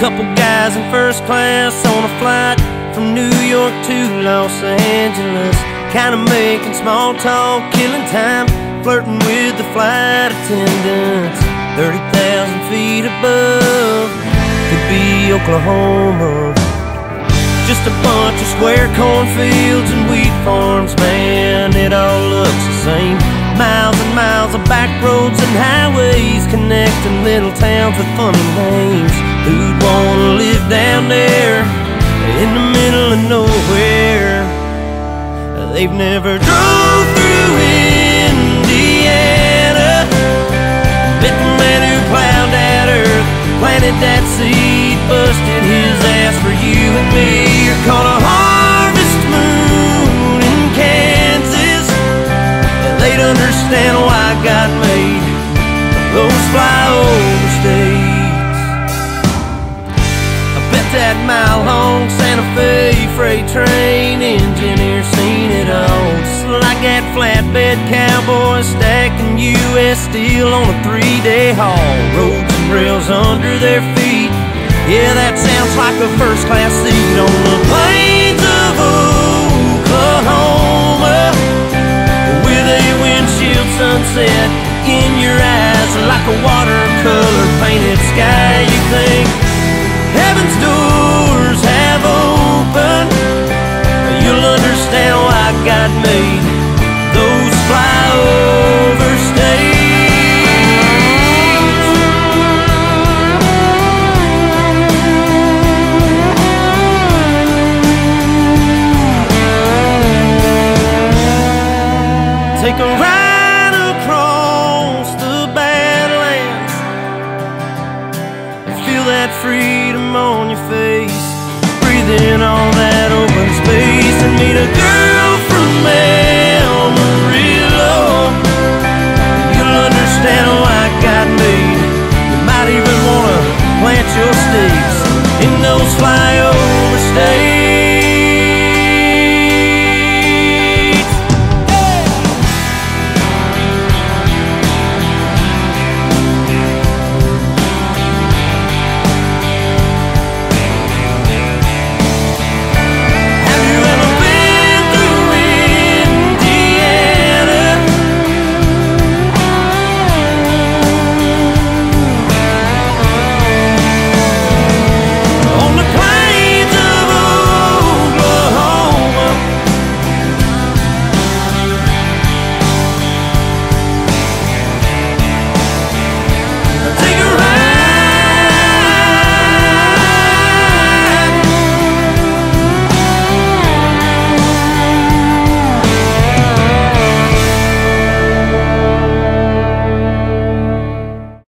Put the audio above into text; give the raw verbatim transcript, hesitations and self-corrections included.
Couple guys in first class on a flight from New York to Los Angeles, kinda making small talk, killing time, flirting with the flight attendants. Thirty thousand feet above, could be Oklahoma. Just a bunch of square cornfields and wheat farms, man, it all looks the same. Miles and miles of back roads and highways connecting little towns with funny names. Who'd wanna live down there in the middle of nowhere? They've never drove through Indiana, met the man who plowed that earth, planted that seed, busted his ass for you and me. You're caught a harvest moon in Kansas, they'd understand why God made those flyover states. I bet that mile-long Santa Fe freight train engineer seen it all, just like that flatbed cowboy stacking U S steel on a three-day haul. Roads and rails under their feet, yeah, that sounds like a first-class seat on the plains of Oklahoma, with a windshield sunset in your eyes, like a watercolor painted sky. You think heaven's doors have opened, you'll understand why God made those flyover states. Take a ride across the Badlands, feel that freedom on your face, breathe in all that open space, and meet a girl from there